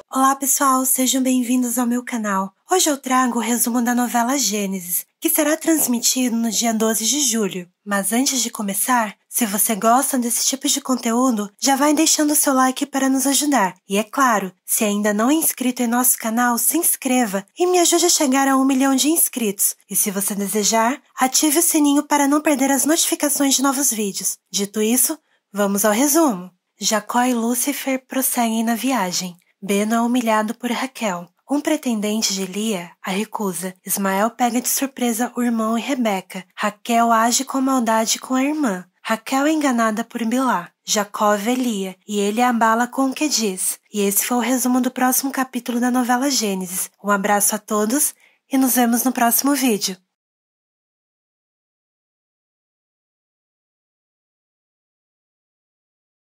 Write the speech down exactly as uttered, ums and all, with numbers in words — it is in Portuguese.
Olá pessoal, sejam bem-vindos ao meu canal. Hoje eu trago o resumo da novela Gênesis, que será transmitido no dia doze de julho. Mas antes de começar, se você gosta desse tipo de conteúdo, já vai deixando o seu like para nos ajudar. E é claro, se ainda não é inscrito em nosso canal, se inscreva e me ajude a chegar a um milhão de inscritos. E se você desejar, ative o sininho para não perder as notificações de novos vídeos. Dito isso, vamos ao resumo. Jacó e Lúcifer prosseguem na viagem. Beno é humilhado por Raquel. Um pretendente de Lia a recusa. Ismael pega de surpresa o irmão e Rebeca. Raquel age com maldade com a irmã. Raquel é enganada por Bilá. Jacó vê Lia e ele a abala com o que diz. E esse foi o resumo do próximo capítulo da novela Gênesis. Um abraço a todos e nos vemos no próximo vídeo.